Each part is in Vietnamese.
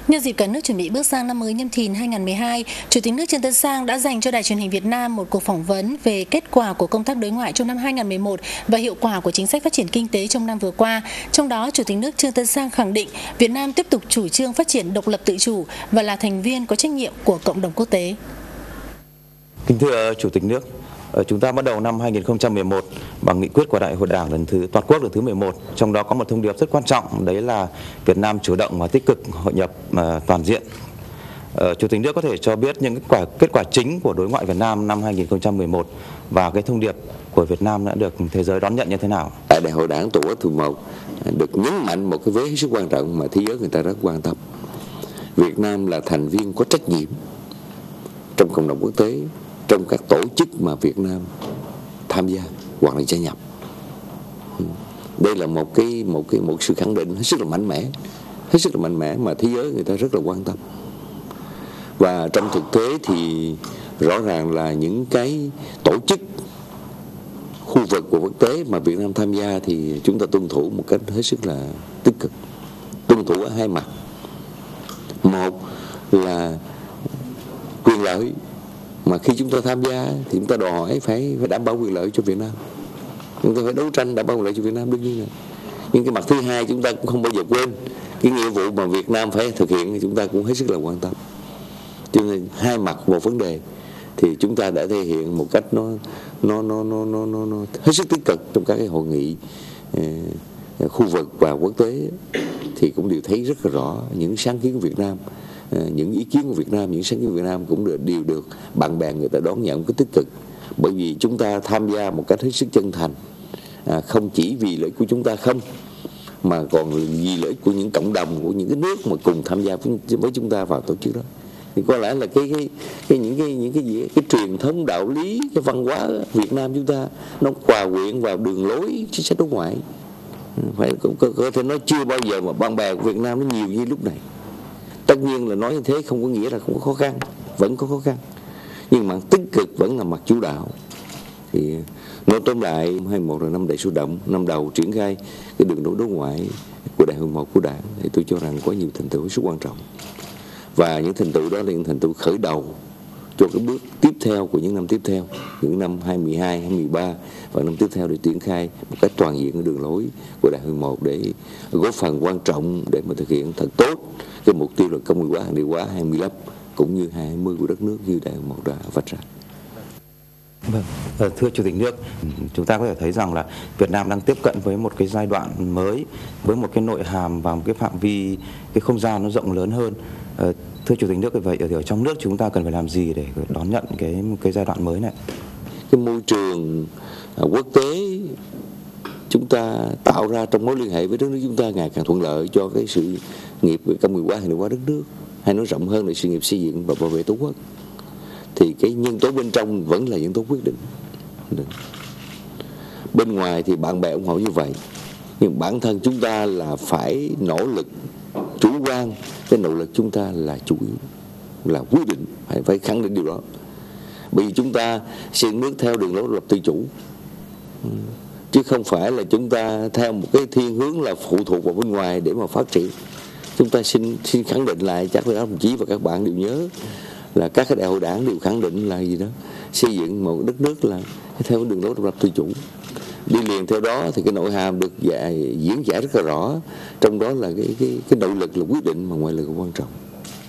Nhân dịp cả nước chuẩn bị bước sang năm mới Nhâm Thìn 2012, Chủ tịch nước Trần Tấn Sang đã dành cho Đài Truyền hình Việt Nam một cuộc phỏng vấn về kết quả của công tác đối ngoại trong năm 2011 và hiệu quả của chính sách phát triển kinh tế trong năm vừa qua. Trong đó, Chủ tịch nước Trần Tấn Sang khẳng định Việt Nam tiếp tục chủ trương phát triển độc lập tự chủ và là thành viên có trách nhiệm của cộng đồng quốc tế. Kính thưa Chủ tịch nước, chúng ta bắt đầu năm 2011 bằng nghị quyết của Đại hội Đảng toàn quốc lần thứ 11, trong đó có một thông điệp rất quan trọng, đấy là Việt Nam chủ động và tích cực hội nhập toàn diện. Chủ tịch nước có thể cho biết những kết quả chính của đối ngoại Việt Nam năm 2011 và cái thông điệp của Việt Nam đã được thế giới đón nhận như thế nào? Tại Đại hội Đảng toàn quốc thứ 11 được nhấn mạnh một cái vế hết sức quan trọng mà thế giới người ta rất quan tâm. Việt Nam là thành viên có trách nhiệm trong cộng đồng quốc tế, trong các tổ chức mà Việt Nam tham gia hoặc là gia nhập. Đây là một sự khẳng định hết sức là mạnh mẽ mà thế giới người ta rất là quan tâm. Và trong thực tế thì rõ ràng là những cái tổ chức khu vực của quốc tế mà Việt Nam tham gia thì chúng ta tuân thủ một cách hết sức là tích cực, tuân thủ ở hai mặt. Một là quyền lợi, mà khi chúng ta tham gia thì chúng ta đòi hỏi phải đảm bảo quyền lợi cho Việt Nam, chúng ta phải đấu tranh đảm bảo quyền lợi cho Việt Nam đương nhiên. Nhưng cái mặt thứ hai chúng ta cũng không bao giờ quên cái nghĩa vụ mà Việt Nam phải thực hiện thì chúng ta cũng hết sức là quan tâm. Cho nên hai mặt một vấn đề thì chúng ta đã thể hiện một cách nó hết sức tích cực trong các cái hội nghị khu vực và quốc tế, thì cũng đều thấy rất là rõ những sáng kiến của Việt Nam, những ý kiến của Việt Nam, những sáng kiến của Việt Nam cũng đều được bạn bè người ta đón nhận một cách tích cực, bởi vì chúng ta tham gia một cách hết sức chân thành, không chỉ vì lợi ích của chúng ta không, mà còn vì lợi ích của những cộng đồng, của những cái nước mà cùng tham gia với chúng ta vào tổ chức đó. Thì có lẽ là những cái truyền thống đạo lý, cái văn hóa Việt Nam chúng ta nó hòa quyện vào đường lối chính sách đối ngoại, phải có thể nói chưa bao giờ mà bạn bè của Việt Nam nó nhiều như lúc này. Tất nhiên là nói như thế không có nghĩa là không có khó khăn, vẫn có khó khăn, nhưng mặt tích cực vẫn là mặt chủ đạo. Thì nói tóm lại, 2021 là năm đầy sôi động, năm đầu triển khai cái đường lối đối ngoại của Đại hội 11 của Đảng, thì tôi cho rằng có nhiều thành tựu rất quan trọng. Và những thành tựu đó là những thành tựu khởi đầu cho cái bước tiếp theo của những năm tiếp theo, những năm 2012, 2013 và năm tiếp theo để triển khai một cách toàn diện cái đường lối của Đại hội 11 để góp phần quan trọng để mà thực hiện thật tốt cái mục tiêu là công nghiệp hóa, hàng địa hóa 2015 cũng như 2020 của đất nước như Đại hội 11 đã vạch ra. Vâng, thưa Chủ tịch nước, chúng ta có thể thấy rằng là Việt Nam đang tiếp cận với một cái giai đoạn mới, với một cái nội hàm và một cái phạm vi, cái không gian nó rộng lớn hơn. Thưa Chủ tịch nước, vậy ở trong nước chúng ta cần phải làm gì để đón nhận cái giai đoạn mới này? Cái môi trường quốc tế chúng ta tạo ra trong mối liên hệ với đất nước chúng ta ngày càng thuận lợi cho cái sự nghiệp về công nghiệp hóa, hàng địa hóa đất nước, hay nói rộng hơn là sự nghiệp xây dựng và bảo vệ Tổ quốc. Thì cái nhân tố bên trong vẫn là nhân tố quyết định. Bên ngoài thì bạn bè ủng hộ như vậy, nhưng bản thân chúng ta là phải nỗ lực chủ quan, cái nỗ lực chúng ta là chủ yếu, là quyết định, phải khẳng định điều đó. Bởi vì chúng ta xây nước theo đường lối độc lập tự chủ, chứ không phải là chúng ta theo một cái thiên hướng là phụ thuộc vào bên ngoài để mà phát triển. Chúng ta xin khẳng định lại, chắc là các đồng chí và các bạn đều nhớ là các cái đại hội đảng đều khẳng định là gì đó, xây dựng một đất nước là theo đường lối độc lập tự chủ. Đi liền theo đó thì cái nội hàm được diễn giải rất là rõ, trong đó là cái nội lực là quyết định mà ngoại lực là quan trọng.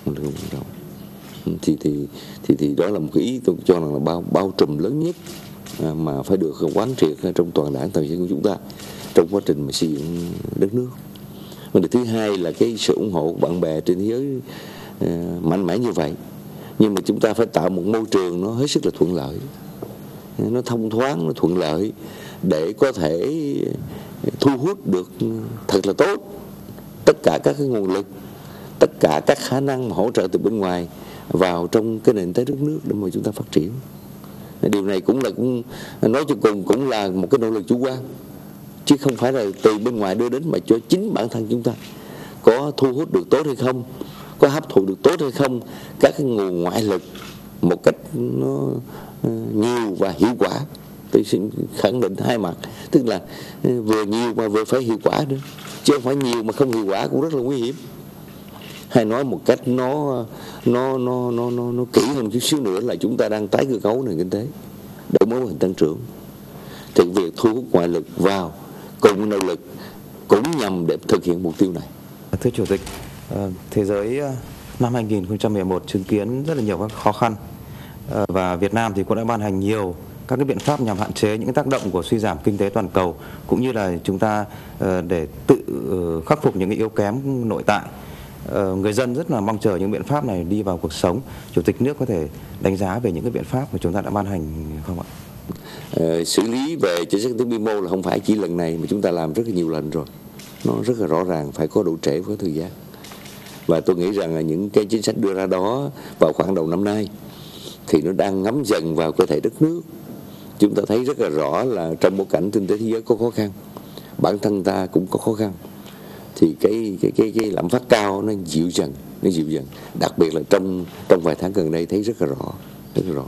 Thì đó là một cái ý tôi cho rằng là bao trùm lớn nhất mà phải được quán triệt trong toàn đảng toàn dân của chúng ta trong quá trình mà xây dựng đất nước. Vấn đề thứ hai là cái sự ủng hộ của bạn bè trên thế giới mạnh mẽ như vậy, nhưng mà chúng ta phải tạo một môi trường nó hết sức là thuận lợi, nó thông thoáng, nó thuận lợi để có thể thu hút được thật là tốt tất cả các cái nguồn lực, tất cả các khả năng mà hỗ trợ từ bên ngoài vào trong cái nền kinh tế đất nước để mà chúng ta phát triển. Điều này cũng nói cho cùng cũng là một cái nỗ lực chủ quan, chứ không phải là từ bên ngoài đưa đến, mà cho chính bản thân chúng ta có thu hút được tốt hay không, có hấp thụ được tốt hay không các cái nguồn ngoại lực một cách nó nhiều và hiệu quả. Tôi xin khẳng định hai mặt, tức là vừa nhiều mà vừa phải hiệu quả nữa, chứ không phải nhiều mà không hiệu quả cũng rất là nguy hiểm. hay nói một cách nó kỹ hơn chút xíu nữa là chúng ta đang tái cơ cấu nền kinh tế, đổi mới mô hình tăng trưởng. Thì việc thu hút ngoại lực vào cùng nội lực cũng nhằm để thực hiện mục tiêu này. Thưa Chủ tịch, thế giới năm 2011 chứng kiến rất là nhiều các khó khăn, và Việt Nam thì cũng đã ban hành nhiều các cái biện pháp nhằm hạn chế những tác động của suy giảm kinh tế toàn cầu, cũng như là chúng ta để tự khắc phục những cái yếu kém nội tại. Người dân rất là mong chờ những biện pháp này đi vào cuộc sống. Chủ tịch nước có thể đánh giá về những cái biện pháp mà chúng ta đã ban hành không ạ? Xử lý về chính sách vi mô là không phải chỉ lần này mà chúng ta làm rất là nhiều lần rồi. Nó rất là rõ ràng, phải có độ trễ, phải có thời gian. Và tôi nghĩ rằng là những cái chính sách đưa ra đó vào khoảng đầu năm nay thì nó đang ngấm dần vào cơ thể đất nước. Chúng ta thấy rất là rõ là trong bối cảnh kinh tế thế giới có khó khăn, bản thân ta cũng có khó khăn, thì cái lạm phát cao nó dịu dần, đặc biệt là trong vài tháng gần đây thấy rất là rõ.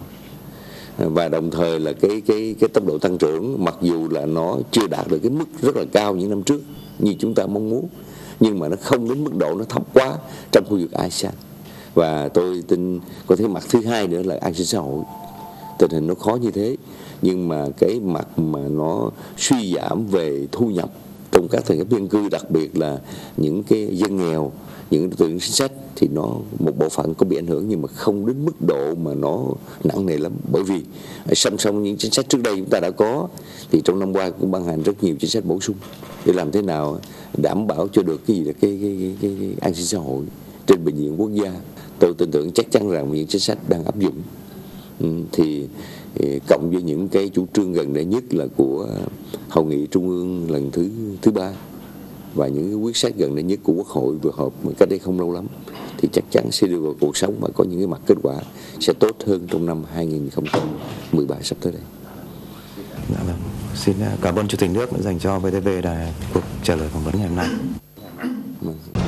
Và đồng thời là cái tốc độ tăng trưởng mặc dù là nó chưa đạt được cái mức rất là cao những năm trước như chúng ta mong muốn, nhưng mà nó không đến mức độ nó thấp quá trong khu vực ASEAN. Và tôi tin có thể mặt thứ hai nữa là an sinh xã hội. Tình hình nó khó như thế, nhưng mà cái mặt mà nó suy giảm về thu nhập trong các tầng lớp dân cư, đặc biệt là những cái dân nghèo, những đối tượng chính sách, thì nó một bộ phận có bị ảnh hưởng, nhưng mà không đến mức độ mà nó nặng nề lắm. Bởi vì song song những chính sách trước đây chúng ta đã có, thì trong năm qua cũng ban hành rất nhiều chính sách bổ sung để làm thế nào đảm bảo cho được cái gì là cái an sinh xã hội trên bình diện quốc gia. Tôi tin tưởng chắc chắn rằng những chính sách đang áp dụng thì cộng với những cái chủ trương gần đây nhất là của Hội nghị Trung ương lần thứ 3 và những cái quyết sách gần đây nhất của Quốc hội vừa họp cách đây không lâu lắm, thì chắc chắn sẽ đưa vào cuộc sống và có những cái mặt kết quả sẽ tốt hơn trong năm 2013 sắp tới đây. Dạ vâng. Xin cảm ơn Chủ tịch nước đã dành cho VTV cuộc trả lời phỏng vấn ngày hôm nay.